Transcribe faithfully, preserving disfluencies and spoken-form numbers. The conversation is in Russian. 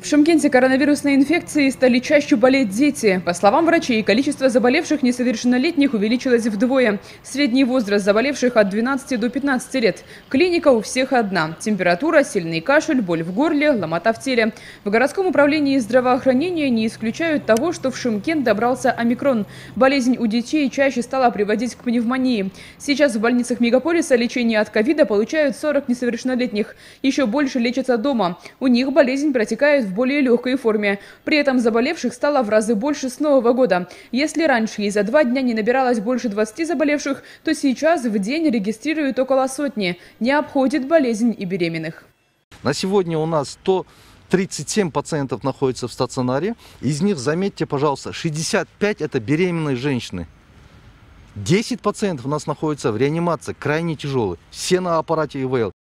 В Шымкенте коронавирусной инфекцией стали чаще болеть дети. По словам врачей, количество заболевших несовершеннолетних увеличилось вдвое. Средний возраст заболевших от двенадцати до пятнадцати лет. Клиника у всех одна. Температура, сильный кашель, боль в горле, ломота в теле. В городском управлении здравоохранения не исключают того, что в Шымкент добрался омикрон. Болезнь у детей чаще стала приводить к пневмонии. Сейчас в больницах мегаполиса лечение от ковида получают сорок несовершеннолетних. Еще больше лечатся дома. У них болезнь протекает в более легкой форме. При этом заболевших стало в разы больше с Нового года. Если раньше и за два дня не набиралось больше двадцати заболевших, то сейчас в день регистрируют около сотни. Не обходит болезнь и беременных. На сегодня у нас сто тридцать семь пациентов находятся в стационаре. Из них, заметьте, пожалуйста, шестьдесят пять это беременные женщины. десять пациентов у нас находятся в реанимации, крайне тяжелые. Все на аппарате ИВЛ.